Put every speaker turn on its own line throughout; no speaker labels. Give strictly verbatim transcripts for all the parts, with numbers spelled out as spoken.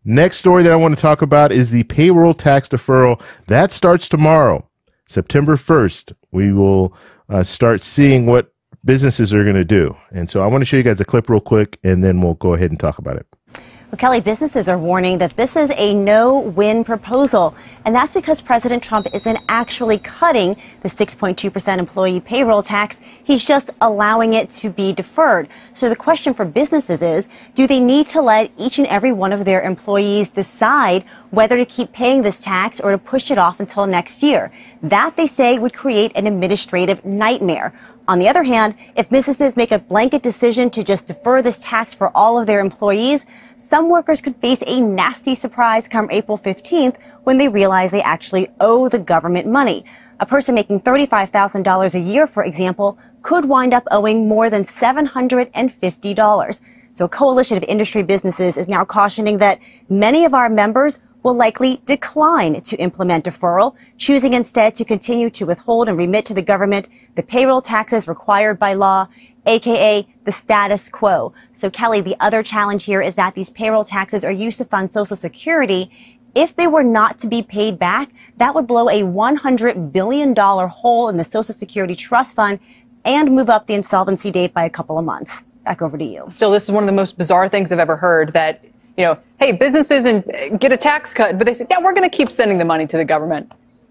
Next story that I want to talk about is the payroll tax deferral. That starts tomorrow, September first. We will uh, start seeing what businesses are going to do. And so I want to show you guys a clip real quick, and then we'll go ahead and talk about it.
Well, Kelly, businesses are warning that this is a no-win proposal, and that's because President Trump isn't actually cutting the six point two percent employee payroll tax. He's just allowing it to be deferred. So the question for businesses is, do they need to let each and every one of their employees decide whether to keep paying this tax or to push it off until next year? That, they say, would create an administrative nightmare. On the other hand, if businesses make a blanket decision to just defer this tax for all of their employees, some workers could face a nasty surprise come April fifteenth when they realize they actually owe the government money. A person making thirty-five thousand dollars a year, for example, could wind up owing more than seven hundred fifty dollars. So a coalition of industry businesses is now cautioning that many of our members will likely decline to implement deferral, choosing instead to continue to withhold and remit to the government the payroll taxes required by law, aka the status quo. So, Kelly, the other challenge here is that these payroll taxes are used to fund Social Security. If they were not to be paid back, that would blow a one hundred billion dollars hole in the Social Security Trust Fund and move up the insolvency date by a couple of months. Back over to you.
Still, this is one of the most bizarre things I've ever heard, that, you know, hey, businesses and get a tax cut, but they said, yeah, we're going to keep sending the money to the government.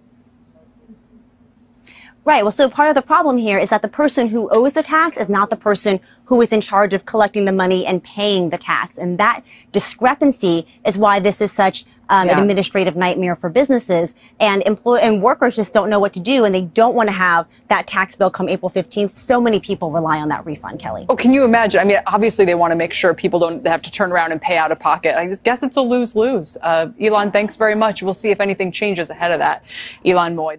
Right. Well, so part of the problem here is that the person who owes the tax is not the person who is in charge of collecting the money and paying the tax. And that discrepancy is why this is such um, yeah. an administrative nightmare for businesses. And employ- and workers just don't know what to do, and they don't want to have that tax bill come April fifteenth. So many people rely on that refund, Kelly.
Oh, can you imagine? I mean, obviously they want to make sure people don't have to turn around and pay out of pocket. I just guess it's a lose-lose. Uh, Elon, thanks very much. We'll see if anything changes ahead of that. Elon Moy.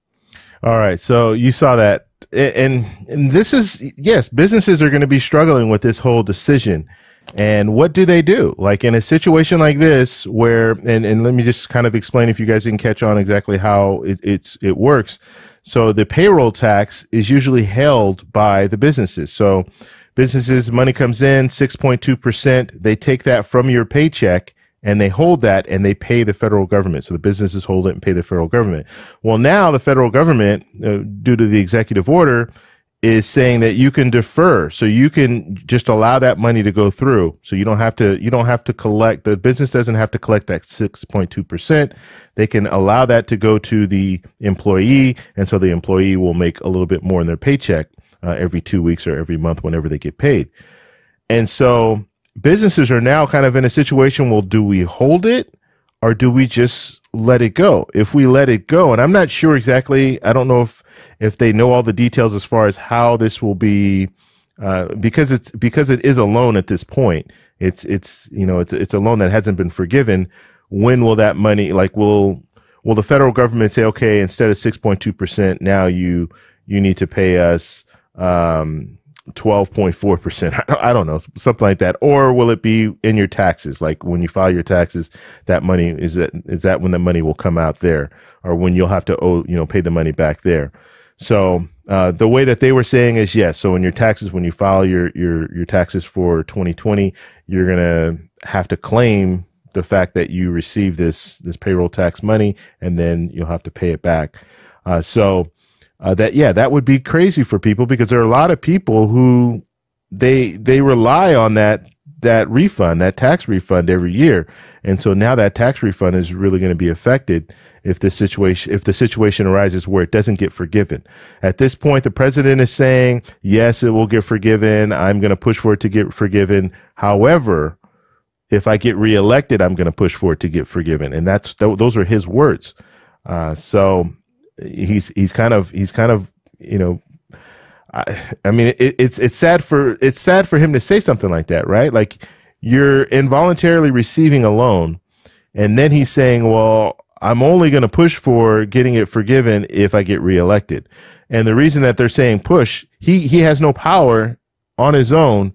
All right. So you saw that. And, and this is, yes, businesses are going to be struggling with this whole decision. And what do they do? Like in a situation like this where, and, and let me just kind of explain if you guys didn't catch on exactly how it, it's, it works. So the payroll tax is usually held by the businesses. So businesses, money comes in, six point two percent. They take that from your paycheck and they hold that and they pay the federal government. So the businesses hold it and pay the federal government. Well, now the federal government, uh, due to the executive order, is saying that you can defer. So you can just allow that money to go through. So you don't have to, you don't have to collect, the business doesn't have to collect that six point two percent. They can allow that to go to the employee. And so the employee will make a little bit more in their paycheck uh, every two weeks or every month whenever they get paid. And so businesses are now kind of in a situation, well, do we hold it or do we just let it go? If we let it go, and I'm not sure exactly, I don't know if, if they know all the details as far as how this will be, uh, because it's, because it is a loan at this point. It's, it's, you know, it's, it's a loan that hasn't been forgiven. When will that money, like, will, will the federal government say, okay, instead of six point two percent, now you, you need to pay us, um, twelve point four percent. I don't know, something like that. Or will it be in your taxes? Like when you file your taxes, that money, is that, is that when the money will come out there, or when you'll have to owe, you know, pay the money back there? So, uh, the way that they were saying is yes. So in your taxes, when you file your, your, your taxes for twenty twenty, you're going to have to claim the fact that you received this, this payroll tax money, and then you'll have to pay it back. Uh, so, Uh, that, yeah, that would be crazy for people, because there are a lot of people who they, they rely on that, that refund, that tax refund every year. And so now that tax refund is really going to be affected if the situation, if the situation arises where it doesn't get forgiven. At this point, the president is saying, yes, it will get forgiven. I'm going to push for it to get forgiven. However, if I get reelected, I'm going to push for it to get forgiven. And that's, th- those are his words. Uh, so, He's he's kind of he's kind of you know, I, I mean it, it's it's sad for it's sad for him to say something like that, right? Like, you're involuntarily receiving a loan, and then he's saying, well, I'm only going to push for getting it forgiven if I get reelected. And the reason that they're saying push, he he has no power on his own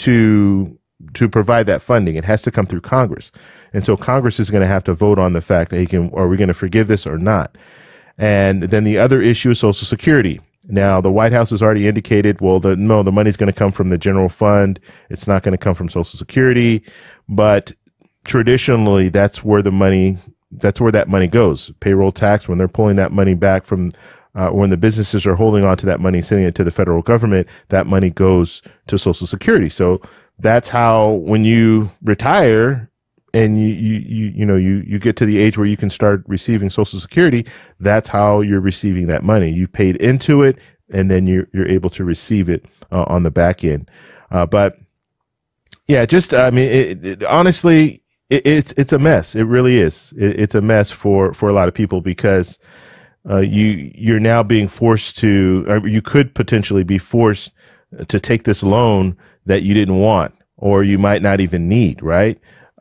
to to provide that funding. It has to come through Congress, and so Congress is going to have to vote on the fact that he can, are we going to forgive this or not? And then the other issue is Social Security. Now, the White House has already indicated, well, the, no, the money's going to come from the general fund. It's not going to come from Social Security. But traditionally, that's where the money, that's where that money goes. Payroll tax, when they're pulling that money back from, uh, when the businesses are holding on to that money, sending it to the federal government, that money goes to Social Security. So that's how, when you retire and you, you, you, you know, you, you get to the age where you can start receiving Social Security, that's how you're receiving that money. You paid into it, and then you're, you're able to receive it uh, on the back end. Uh, but yeah, just, I mean, it, it, honestly, it, it's, it's a mess. It really is. It, it's a mess for, for a lot of people, because uh, you, you're now being forced to, or you could potentially be forced to take this loan that you didn't want, or you might not even need, right?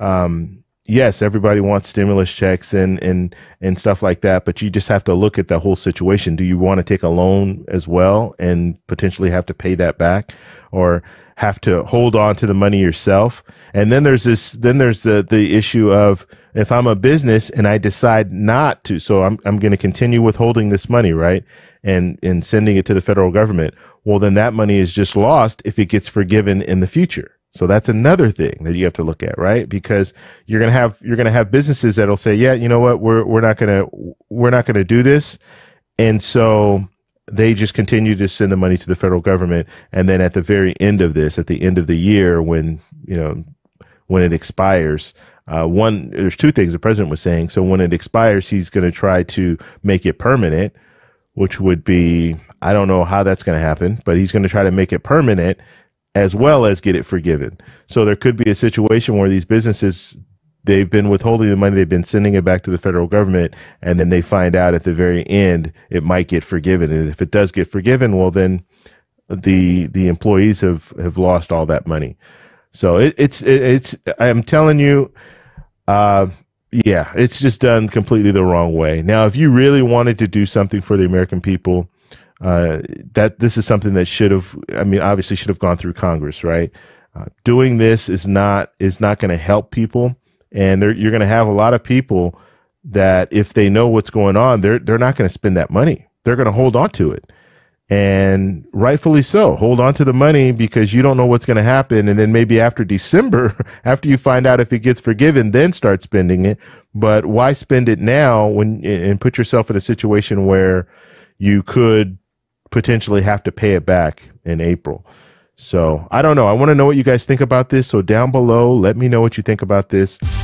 Um, yes, everybody wants stimulus checks and, and, and stuff like that, but you just have to look at the whole situation. Do you want to take a loan as well and potentially have to pay that back, or have to hold on to the money yourself? And then there's this, then there's the, the issue of, if I'm a business and I decide not to, so I'm, I'm going to continue withholding this money, right? And, and sending it to the federal government. Well, then that money is just lost if it gets forgiven in the future. So that's another thing that you have to look at, right? Because you're going to have, you're going to have businesses that'll say, yeah, you know what, we're, we're not going to, we're not going to do this. And so they just continue to send the money to the federal government. And then at the very end of this, at the end of the year, when, you know, when it expires, uh, one, there's two things the president was saying. So when it expires, he's going to try to make it permanent, which would be, I don't know how that's going to happen, but he's going to try to make it permanent, as well as get it forgiven. So there could be a situation where these businesses, they've been withholding the money, they've been sending it back to the federal government, and then they find out at the very end it might get forgiven. And if it does get forgiven, well, then the the employees have have lost all that money. So it, it's it, it's I'm telling you, uh, yeah, it's just done completely the wrong way. Now, if you really wanted to do something for the American people, Uh, that this is something that should have, I mean, obviously should have gone through Congress, right? Uh, doing this is not, is not going to help people. And you're going to have a lot of people that, if they know what's going on, they're, they're not going to spend that money. They're going to hold on to it. And rightfully so. Hold on to the money, because you don't know what's going to happen. And then maybe after December, after you find out if it gets forgiven, then start spending it. But why spend it now when, and put yourself in a situation where you could potentially have to pay it back in April? So I don't know. I want to know what you guys think about this. So down below, let me know what you think about this.